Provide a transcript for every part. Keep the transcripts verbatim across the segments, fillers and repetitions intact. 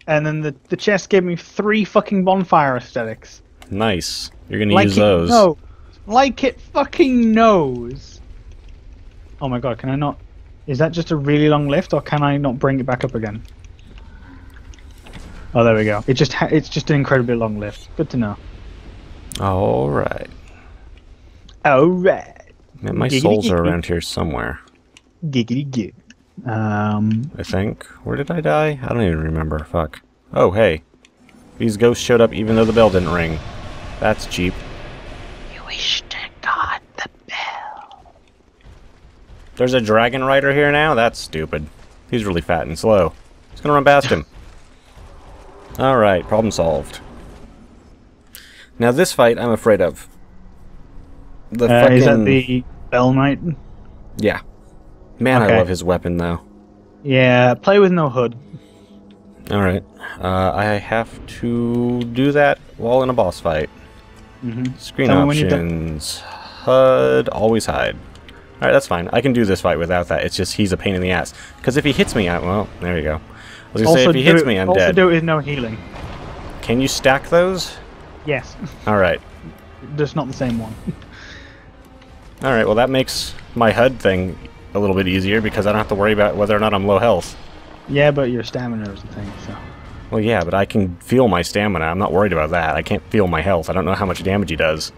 And then the, the chest gave me three fucking bonfire aesthetics. Nice. You're gonna like use it those. knows. Like it fucking knows. Oh my god, can I not... Is that just a really long lift, or can I not bring it back up again? Oh, there we go. It just ha it's just an incredibly long lift. Good to know. Alright. Alright. Man, my Giggity souls are giggity. around here somewhere. Giggity gig. Um... I think. Where did I die? I don't even remember. Fuck. Oh, hey. These ghosts showed up even though the bell didn't ring. That's cheap. You wish to God the bell. There's a dragon rider here now? That's stupid. He's really fat and slow. Just gonna run past him. Alright, problem solved. Now this fight I'm afraid of. The Uh, fucking... is that the Bell Knight? Yeah. Man, Okay. I love his weapon though. Yeah, play with no hood. Alright. Uh, I have to do that while in a boss fight. Mm-hmm. Screen Tell me when you're done. options. H U D, always hide. Alright, that's fine. I can do this fight without that. It's just he's a pain in the ass. Because if he hits me, I... Well, there you go. I was going to say, if he hits do me, it, I'm also dead. do it with no healing. Can you stack those? Yes. Alright. Just not the same one. Alright, well that makes my H U D thing a little bit easier because I don't have to worry about whether or not I'm low health. Yeah, but your stamina is the thing, so... Well, yeah, but I can feel my stamina. I'm not worried about that. I can't feel my health. I don't know how much damage he does.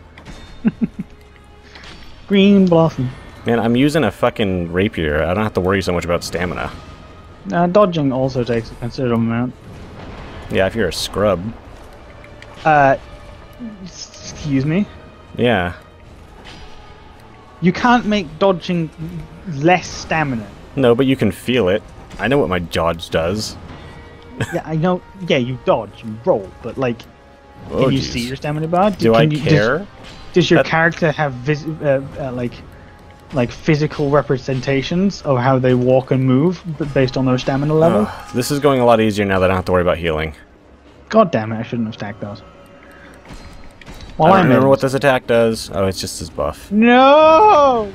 Green Blossom. Man, I'm using a fucking rapier. I don't have to worry so much about stamina. Uh, dodging also takes a considerable amount. Yeah, if you're a scrub. Uh, excuse me? Yeah. You can't make dodging less stamina. No, but you can feel it. I know what my dodge does. Yeah, I know. Yeah, you dodge, you roll, but like, Oh, can you geez. see your stamina bar? Do can I you, care? Does, does your That- character have vis uh, uh, like, like physical representations of how they walk and move, but based on their stamina level? Ugh, this is going a lot easier now that I don't have to worry about healing. God damn it! I shouldn't have stacked those. I While don't I'm remember in- what this attack does. Oh, it's just his buff. No!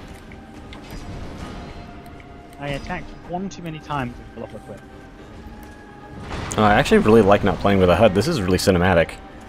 I attacked one too many times with Bluff Equip. Oh, I actually really like not playing with a H U D. This is really cinematic.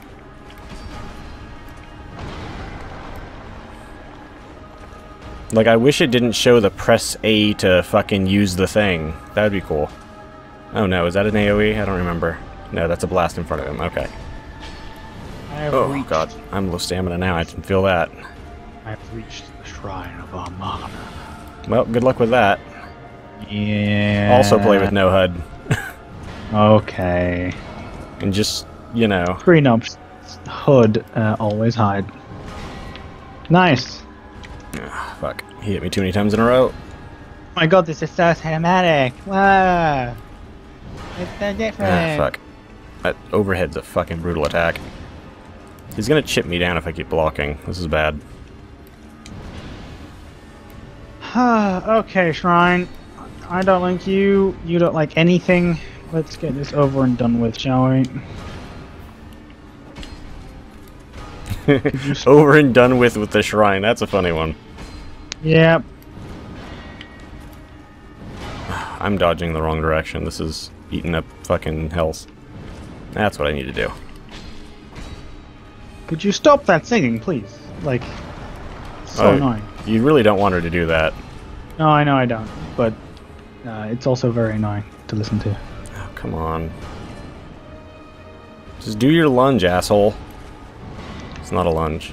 Like, I wish it didn't show the press A to fucking use the thing. That would be cool. Oh no, is that an AoE? I don't remember. No, that's a blast in front of him. Okay. I have Oh reached, god, I'm low stamina now. I can feel that. I have reached the Shrine of Armana. Well, good luck with that. Yeah. Also play with no H U D. Okay. And just, you know... Green ups. Hood. Uh, always hide. Nice. Ugh, fuck. He hit me too many times in a row. Oh my god, this is so cinematic. Wow. It's so different. Ah, fuck. That overhead's a fucking brutal attack. He's gonna chip me down if I keep blocking. This is bad. Okay, Shrine. I don't like you. You don't like anything. Let's get this over and done with, shall we? Over and done with with the shrine. That's a funny one. Yep. I'm dodging the wrong direction. This is eating up fucking health. That's what I need to do. Could you stop that singing, please? Like, so Oh, annoying. You really don't want her to do that. No, I know I don't, but uh, it's also very annoying to listen to. Oh, come on. Just do your lunge, asshole. It's not a lunge.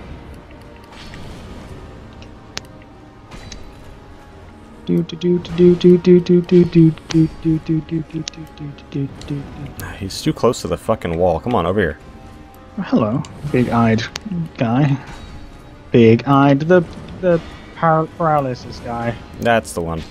Do do do do do do do do do do do do do do do do do do. He's too close to the fucking wall. Come on, over here. Hello, big-eyed guy. Big-eyed, the the par paralysis guy. That's the one.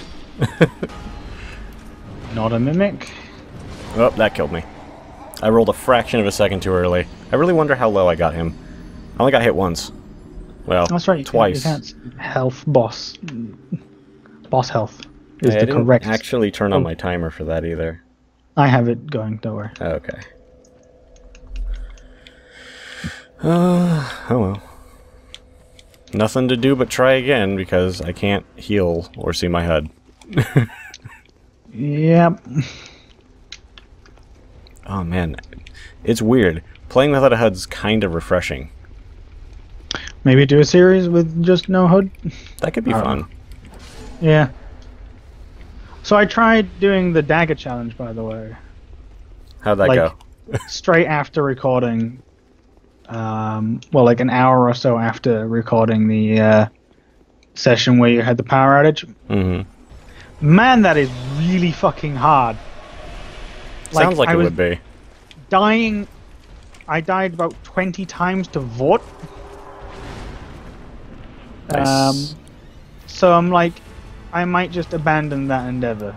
Not a mimic. Oh, that killed me. I rolled a fraction of a second too early. I really wonder how low I got him. I only got hit once. Well, That's right. You twice. can't, you can't health boss. Boss health is I the didn't correct. actually turn on Oh. my timer for that either. I have it going. Don't worry. Okay. Uh, oh well. Nothing to do but try again because I can't heal or see my H U D. Yep. Oh man, it's weird. Playing without a H U D's kind of refreshing. Maybe do a series with just no H U D. That could be I don't fun. know. Yeah. So I tried doing the dagger challenge, by the way. How'd that like, go? Straight after recording. Um, well, like an hour or so after recording the uh, session where you had the power outage. Mm-hmm. Man, that is really fucking hard. Sounds like I it was would be. Dying. I died about twenty times to Vought. Nice. Um, so I'm like, I might just abandon that endeavor.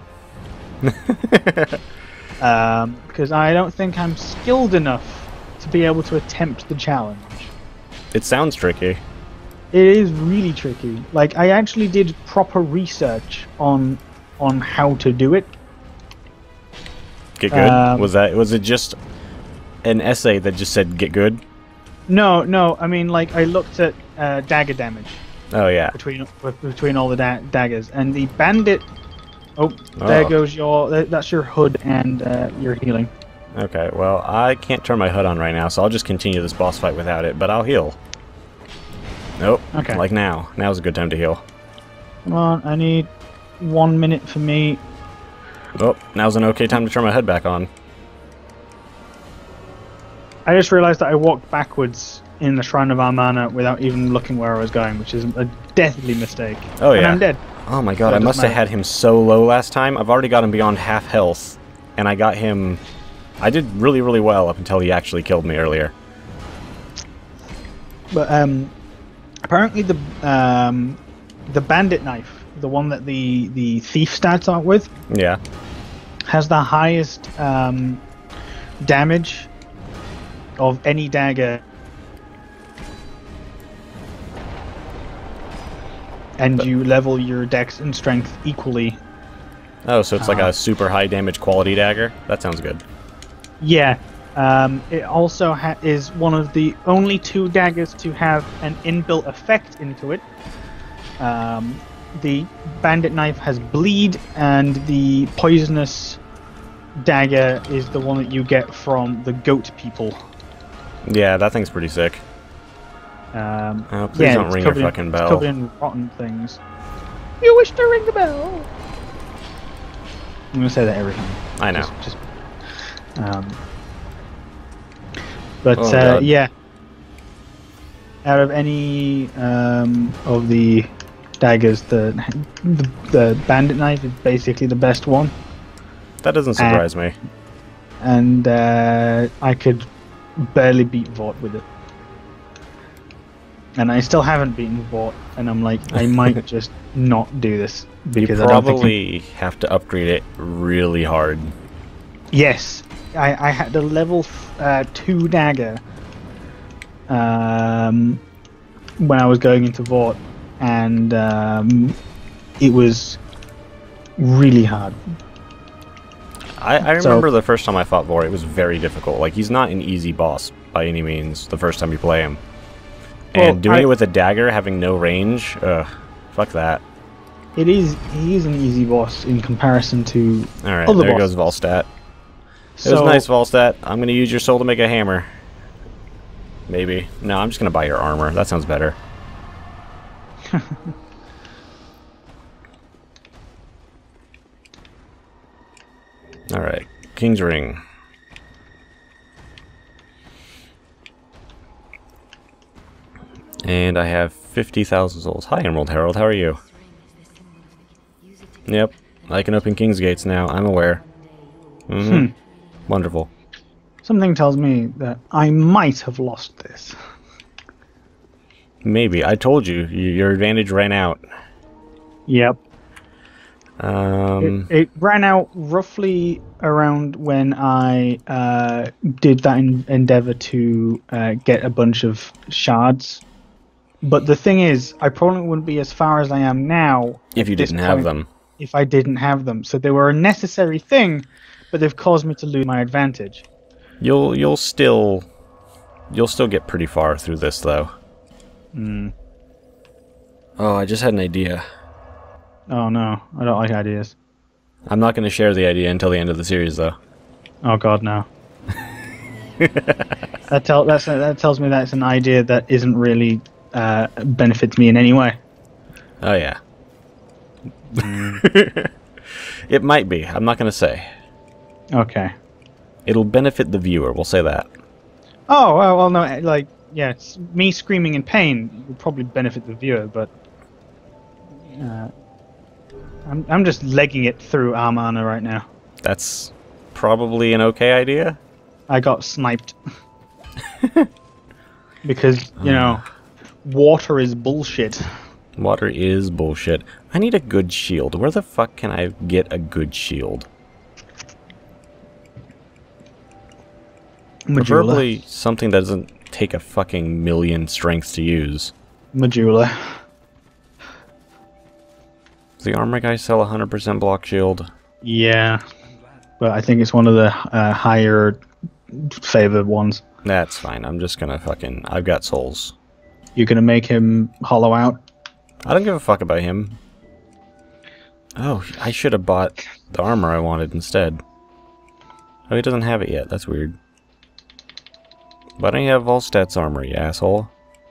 um, because I don't think I'm skilled enough to be able to attempt the challenge. It sounds tricky. It is really tricky. Like, I actually did proper research on on how to do it. Get good? Um, was that was it just an essay that just said get good? No, no. I mean, like, I looked at uh, dagger damage Oh yeah. between between all the da daggers, and the bandit. Oh, there Oh. goes your. That's your H U D and uh, your healing. Okay, well, I can't turn my H U D on right now, so I'll just continue this boss fight without it, but I'll heal. Nope. Okay. Like now. Now's a good time to heal. Come on, I need one minute for me. Oh, now's an okay time to turn my H U D back on. I just realized that I walked backwards in the Shrine of Amana without even looking where I was going, which is a deathly mistake. Oh And yeah. I'm dead. Oh my god, So it I doesn't must have matter. had him so low last time. I've already got him beyond half health, and I got him... I did really, really well up until he actually killed me earlier. But um, apparently the um, the bandit knife, the one that the the thief starts out with, Yeah. has the highest um, damage of any dagger, and But- you level your dex and strength equally. Oh, so it's like Uh, a super high damage quality dagger? That sounds good. Yeah. Um, it also ha is one of the only two daggers to have an inbuilt effect into it. Um, the bandit knife has bleed, and the poisonous dagger is the one that you get from the goat people. Yeah, that thing's pretty sick. Um, Oh, please yeah, don't it's ring your covered in- fucking it's bell. covered in rotten things. You wish to ring the bell. I'm gonna say that every time. I know. Just, just, um, but Oh, uh, God. yeah, out of any um, of the daggers, the, the the bandit knife is basically the best one, That doesn't surprise me. and uh, I could barely beat Vought with it. And I still haven't beaten Vought, and I'm like, I might just not do this You because I don't think. I'm- probably have to upgrade it really hard. Yes, I, I had the level uh, two dagger um, when I was going into Vought, and um, it was really hard. I, I So- remember the first time I fought Vor, it was very difficult. Like, he's not an easy boss by any means the first time you play him. And Well, doing I- it with a dagger, having no range, ugh, fuck that. It is he is an easy boss in comparison to Alright, other there goes bosses. Volstat. It So, was nice, Volstat. I'm gonna use your soul to make a hammer. Maybe. No, I'm just gonna buy your armor. That sounds better. Alright, King's Ring. And I have fifty thousand souls. Hi, Emerald Herald, how are you? Yep, I can open King's Gates now, I'm aware. Mm-hmm. Hmm. Wonderful. Something tells me that I might have lost this. Maybe. I told you, y- your advantage ran out. Yep. Um, It, it ran out roughly around when I uh, did that en- endeavor to uh, get a bunch of shards. But the thing is, I probably wouldn't be as far as I am now if you at this didn't have point them. if I didn't have them. So they were a necessary thing, but they've caused me to lose my advantage. You'll you'll still you'll still get pretty far through this though. Mm. Oh, I just had an idea. Oh no, I don't like ideas. I'm not going to share the idea until the end of the series though. Oh god, no. that tell that's that tells me that's an idea that isn't really uh, benefits me in any way. Oh yeah. It might be. I'm not gonna say. Okay. It'll benefit the viewer. We'll say that. Oh well, well no, like yeah, it's me screaming in pain will probably benefit the viewer, but uh, I'm I'm just legging it through Armana right now. That's probably an okay idea. I got sniped because you know water is bullshit. Water is bullshit. I need a good shield. Where the fuck can I get a good shield? Medulla. Preferably something that doesn't take a fucking million strengths to use. Medulla. Does the armor guy sell a one hundred percent block shield? Yeah, but I think it's one of the uh, higher favored ones. That's fine. I'm just gonna fucking... I've got souls. You're gonna make him hollow out? I don't give a fuck about him. Oh, I should have bought the armor I wanted instead. Oh, he doesn't have it yet. That's weird. Why don't you have Volstat's armor, you asshole?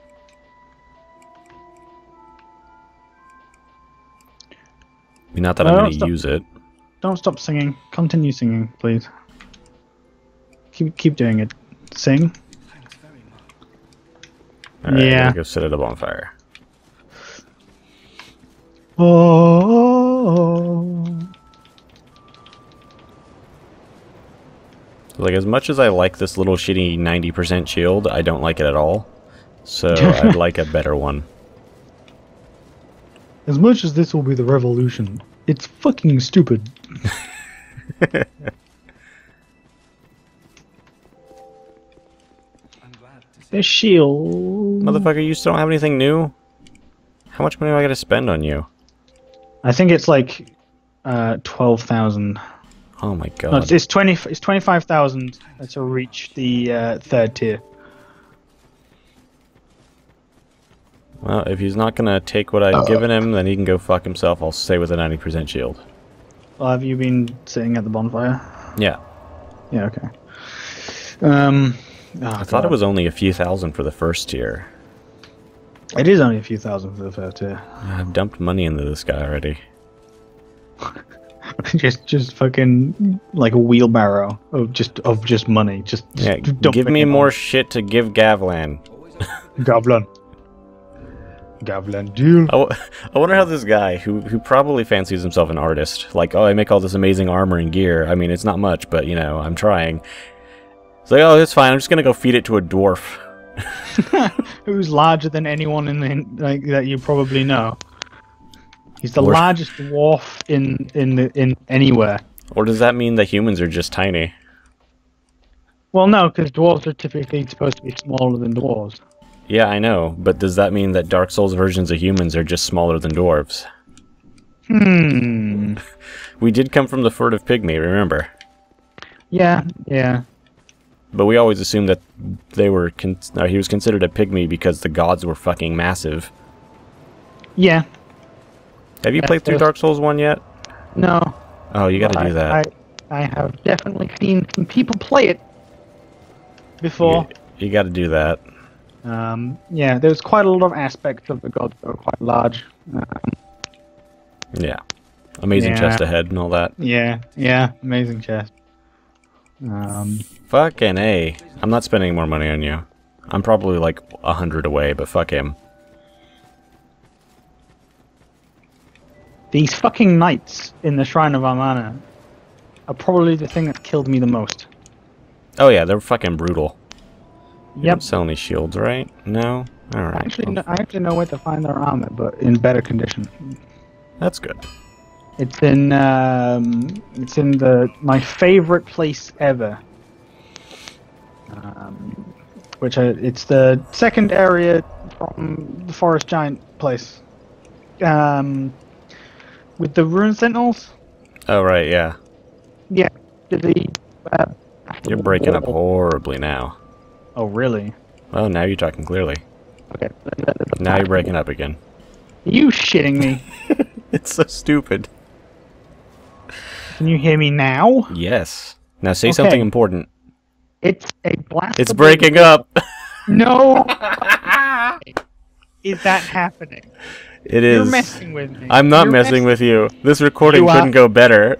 I mean, not that No, I'm don't going to stop. use it. Don't stop singing. Continue singing, please. Keep keep doing it. Sing. Alright, Yeah. I'm gonna go sit at a bonfire. Oh. Like, as much as I like this little shitty ninety percent shield, I don't like it at all. So, I'd like a better one. As much as this will be the revolution, it's fucking stupid. The shield. Motherfucker, you still don't have anything new? How much money do I gotta spend on you? I think it's like uh, twelve thousand. Oh my god. No, it's, it's twenty. It's twenty-five thousand to reach the uh, third tier. Well, if he's not gonna take what I've Uh. given him, then he can go fuck himself. I'll stay with a ninety percent shield. Well, have you been sitting at the bonfire? Yeah. Yeah. Okay. Um. oh, I thought it was only a few thousand for the first tier. It is only a few thousand for the first tier. I've dumped money into this guy already. just, just fucking like a wheelbarrow of just of just money. Just, just Yeah, dumping give me it more on. shit to give Gavlan. Goblin. Goblin deal. I, w I wonder how this guy, who who probably fancies himself an artist, like, oh, I make all this amazing armor and gear. I mean, it's not much, but, you know, I'm trying. It's like, oh, that's fine. I'm just gonna go feed it to a dwarf. Who's larger than anyone in the like that you probably know. He's the Or- largest dwarf in in the in anywhere. Or does that mean that humans are just tiny? Well, no, because dwarves are typically supposed to be smaller than dwarves. Yeah, I know, but does that mean that Dark Souls versions of humans are just smaller than dwarves? Hmm. We did come from the furtive pygmy, remember? Yeah. Yeah. But we always assumed that they were con or he was considered a pygmy because the gods were fucking massive. Yeah. Have you Yeah, played through there's- Dark Souls one yet? No. Oh, you gotta I, do that. I, I have definitely seen some people play it before. You, you gotta do that. Um, yeah, there's quite a lot of aspects of the gods that are quite large. Um, Yeah. Amazing Yeah. chest ahead and all that. yeah, yeah, amazing chest. Um, Fucking A. I'm not spending more money on you. I'm probably like a hundred away, but fuck him. these fucking knights in the Shrine of Amana are probably the thing that killed me the most. Oh yeah, they're fucking brutal. You Yep. don't sell any shields, right? No? I Alright. actually, well, kn- I actually know where to find their armor, but in better condition. that's good. It's in um, it's in the my favorite place ever. Um, which I, it's the second area from the Forest Giant place. Um, with the Rune Sentinels. Oh right, yeah. Yeah, the. Uh, You're breaking up horribly now. Oh really? Oh, now you're talking clearly. Okay. Now you're breaking up again. You shitting me? It's so stupid. Can you hear me now? Yes. Now say Okay. something important. It's a blast. It's breaking up. No. Is that happening? It is. You're messing with me. I'm not You're messing mess with you. This recording You couldn't are- go better.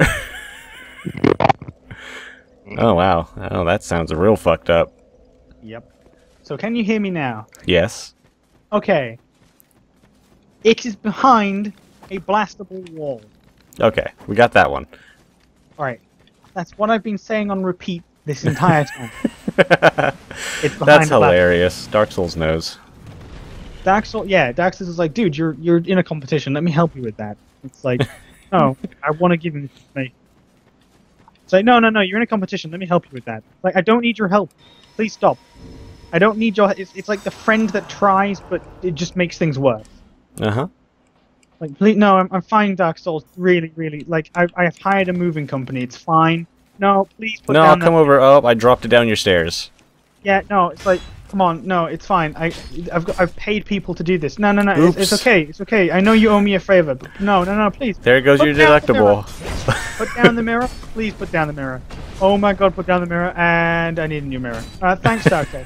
Oh, wow. Oh, that sounds real fucked up. Yep. So can you hear me now? Yes. Okay. It is behind a blastable wall. Okay, we got that one. Alright. That's what I've been saying on repeat this entire time. It's behind That's a blast- hilarious. Dark Souls knows. Dark Souls, yeah, Dark Souls is like, dude, you're you're in a competition. Let me help you with that. It's like, no, I want to give him information. It's like, no, no, no, you're in a competition. Let me help you with that. Like, I don't need your help. Please stop. I don't need your. It's, it's like the friend that tries, but it just makes things worse. Uh huh. Like, please, no, I'm I'm fine. Dark Souls, really, really. Like, I I have hired a moving company. It's fine. No, please put No, down. I'll come that- over. Oh, I dropped it down your stairs. Yeah, no, it's like, come on, no, it's fine. I, I've got, I've paid people to do this. No, no, no, it's, it's Oops. okay, it's okay. I know you owe me a favor, but no, no, no, please. There goes Put your down the deductible. Put down the mirror, please. Put down the mirror. Oh my God, put down the mirror, and I need a new mirror. Uh, thanks, Dark Souls.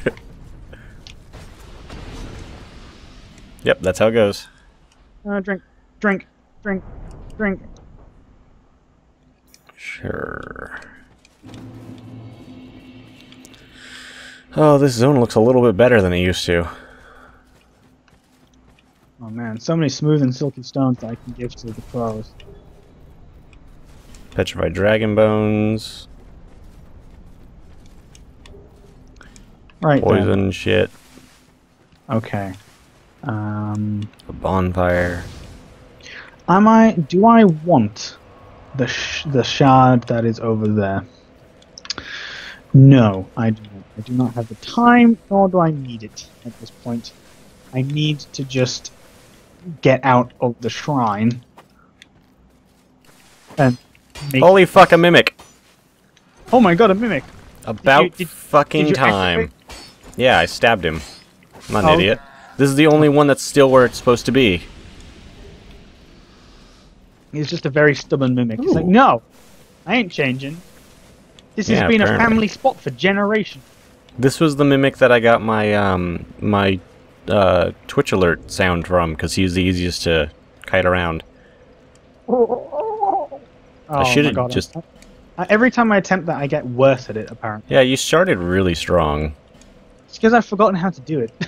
Yep, that's how it goes. Uh, drink, drink, drink, drink. Sure. Oh, this zone looks a little bit better than it used to. Oh man, so many smooth and silky stones that I can give to the pros. Petrified dragon bones. Right. Poison Then. shit. Okay. Um. A bonfire. Am I? Do I want the sh the shard that is over there? No, I do not. I do not have the time, nor do I need it at this point. I need to just get out of the shrine and make. Holy fuck, a mimic! Oh my God, a mimic! About Did you- did- fucking did you time. activate- Yeah, I stabbed him. I'm not an Oh. idiot. This is the only one that's still where it's supposed to be. He's just a very stubborn mimic. He's like, Ooh. no, I ain't changing. This has Yeah, been apparently. a family spot for generations. This was the mimic that I got my um my uh Twitch alert sound from because he's the easiest to kite around. Oh, I should my have God. just. I, every time I attempt that, I get worse at it, apparently. Yeah, you started really strong. It's because I've forgotten how to do it.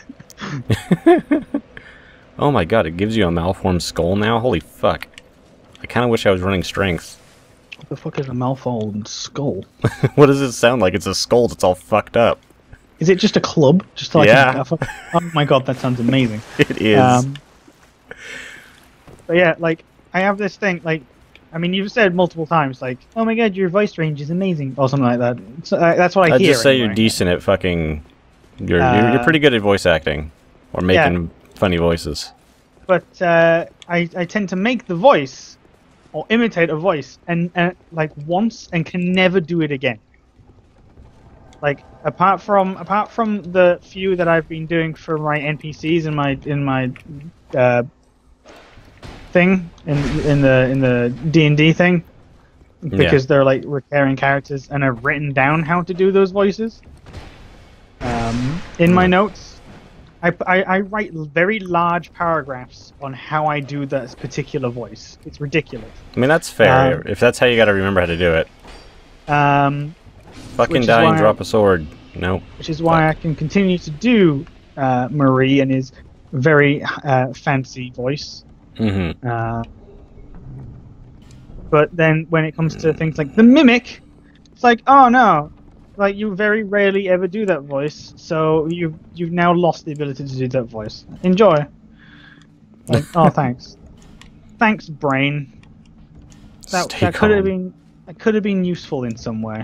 Oh my god, it gives you a malformed skull now? Holy fuck. I kind of wish I was running strength. What the fuck is a malformed skull? What does it sound like? It's a skull that's all fucked up. Is it just a club? Just like Yeah. A, oh my God, that sounds amazing. It is. Um, but yeah, like, I have this thing, like, I mean, you've said multiple times, like, oh my God, your voice range is amazing, or something like that. So, uh, that's what I I'd hear. just say anyway. you're decent at fucking... You're, you're, you're Uh, pretty good at voice acting. Or making funny voices. But uh, I, I tend to make the voice, or imitate a voice, and, and like once, and can never do it again. Like apart from apart from the few that I've been doing for my N P Cs in my in my uh, thing in in the in the D and D thing, because Yeah. they're like recurring characters, and I've written down how to do those voices. Um, in my Mm. notes, I, I I write very large paragraphs on how I do that particular voice. It's ridiculous. I mean, that's fair. Um, if that's how you gotta remember how to do it. Um, Fucking which is die and why- drop a sword. No. which is why I can continue to do uh, Marie and his very uh, fancy voice. Mm-hmm. Uh, but then when it comes to things like the mimic, it's like, oh no, like you very rarely ever do that voice, so you've you've now lost the ability to do that voice. Enjoy. Like, oh, thanks, thanks, brain. That Stay that could have calm. been that could have been useful in some way.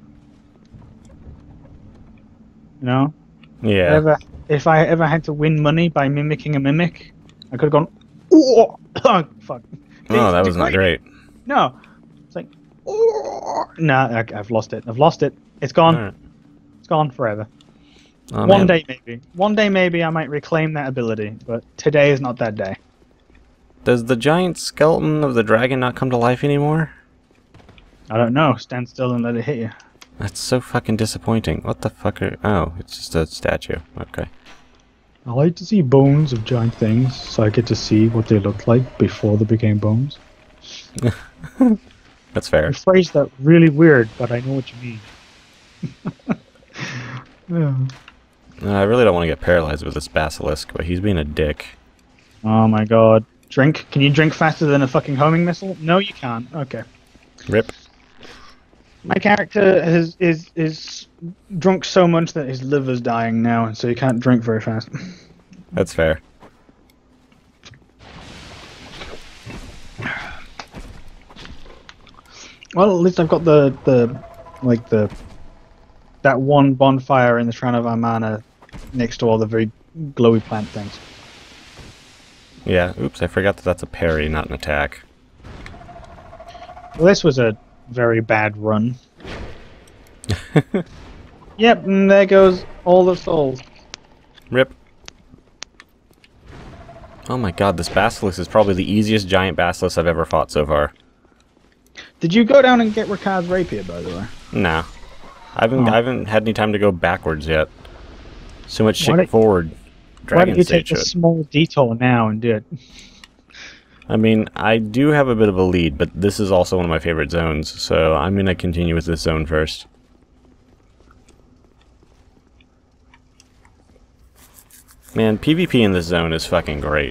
You know. Yeah. Ever, if I ever had to win money by mimicking a mimic, I could have gone, oh, oh fuck. Oh, that was not Degraded. great. No. It's like, oh. Nah, I, I've lost it. I've lost it. It's gone. Alright. It's gone forever. Oh, One man. day, maybe. One day, maybe I might reclaim that ability, but today is not that day. Does the giant skeleton of the dragon not come to life anymore? I don't know. Stand still and let it hit you. That's so fucking disappointing. What the fuck are... Oh, it's just a statue. Okay. I like to see bones of giant things, so I get to see what they looked like before they became bones. That's fair. You phrased that really weird, but I know what you mean. Yeah. Uh, I really don't want to get paralyzed with this basilisk, but he's being a dick. Oh my god. Drink? Can you drink faster than a fucking homing missile? No, you can't. Okay. Rip. My character has, is is drunk so much that his liver's dying now, and so he can't drink very fast. That's fair. Well, at least I've got the the like the that one bonfire in the Shrine of Amana next to all the very glowy plant things. Yeah, oops, I forgot that that's a parry, not an attack. Well, this was a very bad run. Yep, and there goes all the souls. Rip. Oh my god, this basilisk is probably the easiest giant basilisk I've ever fought so far. Did you go down and get Ricard's rapier, by the way? No. I haven't, Oh. I haven't had any time to go backwards yet. So much shit Why don't- forward. Why Dragon don't you take stage a shit. small detour now and do it? I mean, I do have a bit of a lead, but this is also one of my favorite zones, so I'm gonna continue with this zone first. Man, PvP in this zone is fucking great.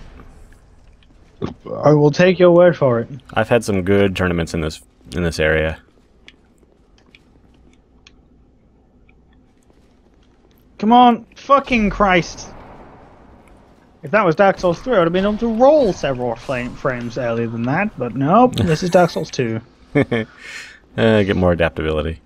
I will take your word for it. I've had some good tournaments in this in this area. Come on, fucking Christ! If that was Dark Souls three, I would have been able to roll several flame frames earlier than that, but nope, this is Dark Souls two. uh, get more adaptability.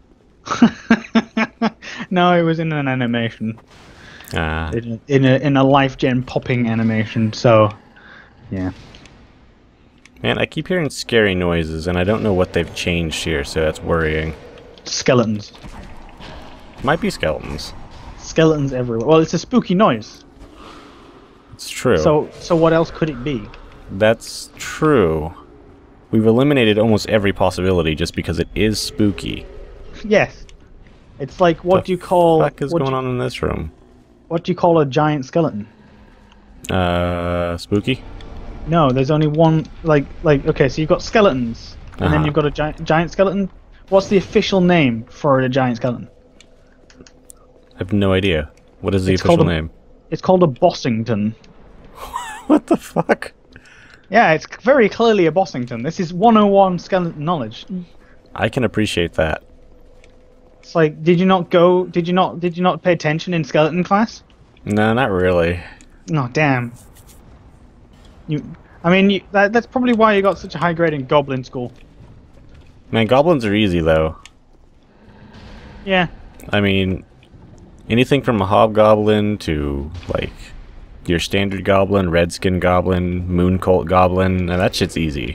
No, it was in an animation. Ah, In a, in a, in a life gen popping animation, so yeah. man, I keep hearing scary noises, and I don't know what they've changed here, so that's worrying. Skeletons. Might be skeletons. Skeletons everywhere. Well, it's a spooky noise. It's true. So, so what else could it be? That's true. We've eliminated almost every possibility just because it is spooky. Yes. It's like, what The do you call... What the fuck is what going do, on in this room? What do you call a giant skeleton? Uh, spooky? No, there's only one, like, like okay, so you've got skeletons, and Uh-huh. then you've got a giant, giant skeleton. What's the official name for a giant skeleton? I have no idea. What is the It's official called a- name? It's called a Bossington. What the fuck? Yeah, it's very clearly a Bossington. This is one oh one skeleton knowledge. I can appreciate that. It's like, did you not go, did you not, did you not pay attention in skeleton class? No, not really. No, damn. You, I mean, you, that, that's probably why you got such a high grade in Goblin School. Man, goblins are easy, though. Yeah. I mean, anything from a hobgoblin to, like, your standard goblin, redskin goblin, moon cult goblin, and that shit's easy.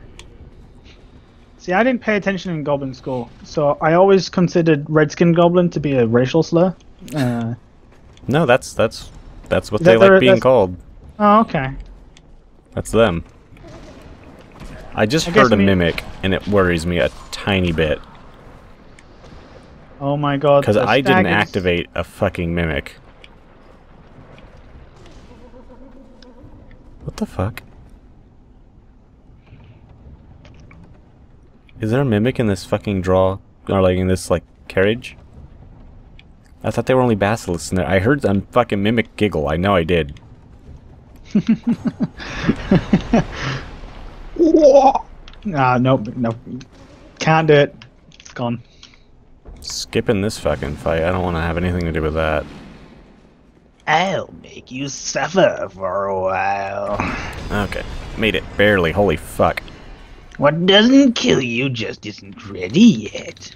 See, I didn't pay attention in Goblin School, so I always considered Redskin Goblin to be a racial slur. Uh, No, that's that's that's what Is they that like their- being that's- called. oh, okay. That's them. I just I guess heard a I mean- mimic, and it worries me a tiny bit. Oh my god. Because the I didn't stag is- activate a fucking mimic. What the fuck? Is there a mimic in this fucking draw? Or like in this like carriage? I thought they were only basilisks in there. I heard a fucking mimic giggle. I know I did. Ah, nope, nope. Can't do it. It's gone. Skipping this fucking fight. I don't want to have anything to do with that. I'll make you suffer for a while. Okay. Made it. Barely. Holy fuck. What doesn't kill you just isn't ready yet.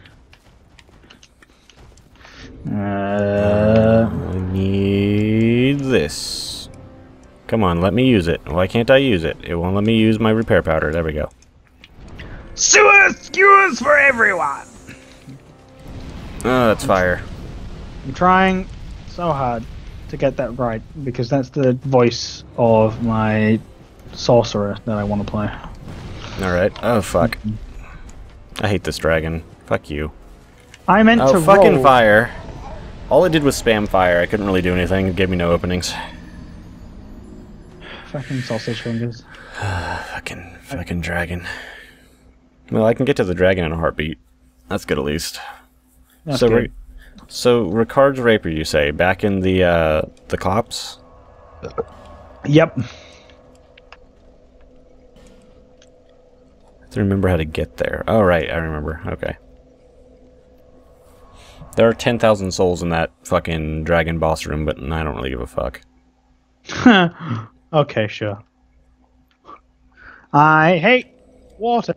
Uh, I need this. Come on, let me use it. Why can't I use it? It won't let me use my repair powder. There we go. sewer skewers for everyone! Oh, that's fire. I'm trying so hard to get that right, because that's the voice of my sorcerer that I want to play. Alright. Oh, fuck. I hate this dragon. Fuck you. I meant Oh, to fucking roll. fire. All it did was spam fire. I couldn't really do anything. It gave me no openings. Fucking sausage fingers. fucking, fucking dragon. Well, I can get to the dragon in a heartbeat. That's good at least. That's so, good. so Ricard's Rapier, you say, back in the uh, the copse? Yep. I have to remember how to get there. Oh, right, I remember. Okay. There are ten thousand souls in that fucking dragon boss room, but I don't really give a fuck. Okay, sure. I hate water.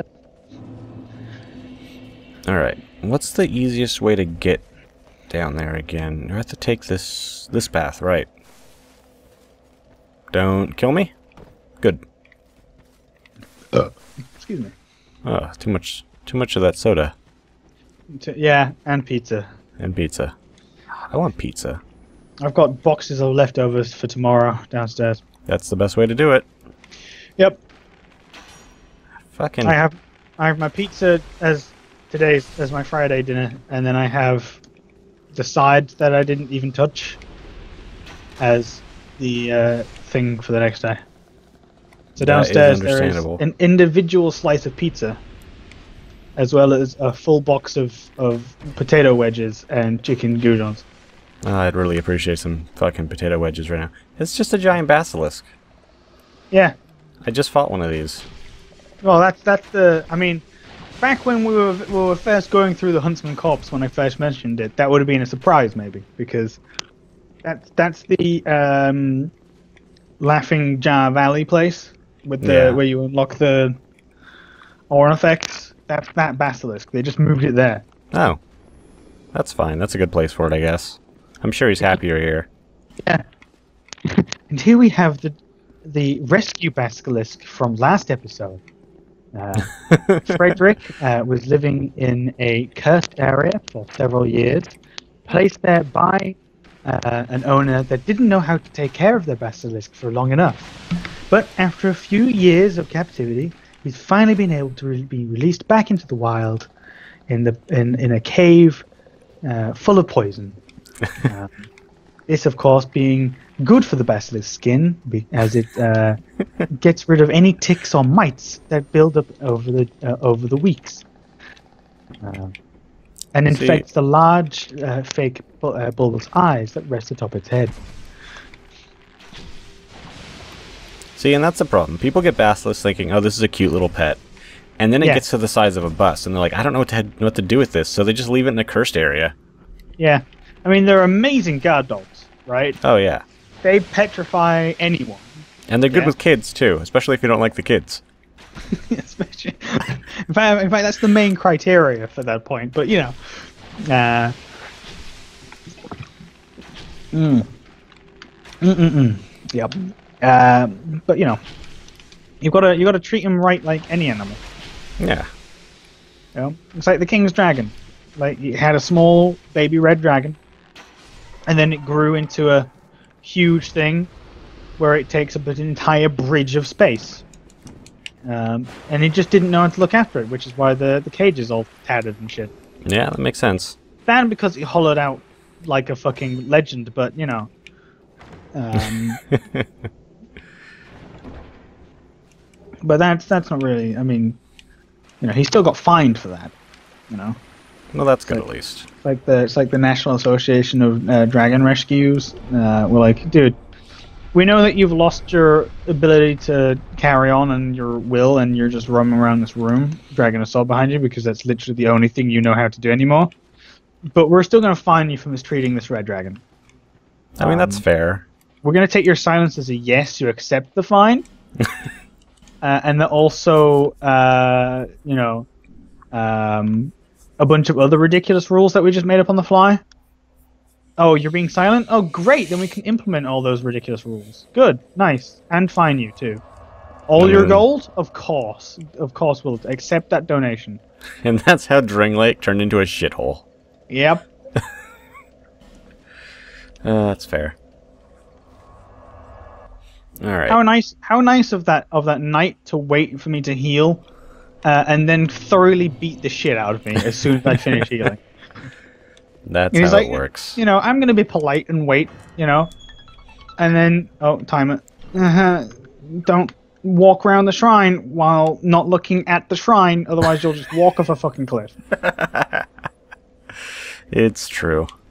Alright, what's the easiest way to get down there again? I have to take this this path, right? Don't kill me? Good. Uh. Excuse me. Oh, too much too much of that soda. T yeah, and pizza. And pizza. I want pizza. I've got boxes of leftovers for tomorrow downstairs. That's the best way to do it. Yep. Fucking I have I have my pizza as today's as my Friday dinner, and then I have the sides that I didn't even touch as the uh, thing for the next day. So downstairs there is an individual slice of pizza, as well as a full box of, of potato wedges and chicken goujons. Oh, I'd really appreciate some fucking potato wedges right now. It's just a giant basilisk. Yeah. I just fought one of these. Well, that's that's the. I mean, back when we were we were first going through the Huntsman Corpse, when I first mentioned it, that would have been a surprise, maybe, because that's that's the um, Laughing Jar Valley place with the Yeah. where you unlock the artifacts. That's that basilisk. They just moved it there. Oh. That's fine. That's a good place for it, I guess. I'm sure he's happier here. Yeah. And here we have the the rescue basilisk from last episode. Uh, Frederick uh, was living in a cursed area for several years, placed there by uh, an owner that didn't know how to take care of their basilisk for long enough. But after a few years of captivity, he's finally been able to re be released back into the wild in the in, in a cave uh, full of poison. Um, this, of course, being good for the basilisk skin, be- as it uh, gets rid of any ticks or mites that build up over the uh, over the weeks, uh, and See- infects the large uh, fake bu- uh, bulbous eyes that rest atop its head. See, and that's the problem. People get basilisks thinking, oh, this is a cute little pet. And then it Yeah. gets to the size of a bus, and they're like, I don't know what to, what to do with this, so they just leave it in a cursed area. Yeah, I mean they're amazing guard dogs, right? Oh, yeah. They petrify anyone. And they're good Yeah. with kids, too, especially if you don't like the kids. Especially, in fact, in fact, that's the main criteria for that point. But you know, uh, mm, mm, mm, mm. Yep. Uh, but you know, you've got to you got to treat them right like any animal. Yeah. You know, it's like the king's dragon. Like you had a small baby red dragon, and then it grew into a huge thing where it takes up an entire bridge of space. Um, and he just didn't know how to look after it, which is why the, the cage is all tattered and shit. Yeah, that makes sense. Bad because he hollowed out like a fucking legend, but you know. Um, but that's that's not really. I mean, you know, he still got fined for that. You know, Well, that's good Like- at least. it's like the it's like the National Association of uh, Dragon Rescues. Uh, we're like, dude, we know that you've lost your ability to carry on and your will, and you're just roaming around this room, dragging a sword behind you because that's literally the only thing you know how to do anymore. But we're still going to fine you for mistreating this red dragon. I mean, that's Um, fair. We're going to take your silence as a yes, you accept the fine. uh, and then also, uh, you know, um, a bunch of other ridiculous rules that we just made up on the fly. Oh, you're being silent? Oh, great. Then we can implement all those ridiculous rules. Good. Nice. And fine you, too. All your Mm. gold? Of course. Of course we'll accept that donation. And that's how Dring Lake turned into a shithole. Yep. Uh, that's fair. Alright. How nice! How nice of that of that knight to wait for me to heal, uh, and then thoroughly beat the shit out of me as soon as I finish healing. That's He's how like, it works. you know, I'm gonna be polite and wait, you know, and then oh, time it. Uh-huh. Don't walk around the shrine while not looking at the shrine, otherwise you'll just walk off a fucking cliff. It's true.